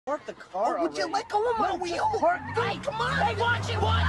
Park the car Would you already. let go of my wheel? Park. Hey, come on! Hey, watch it! Watch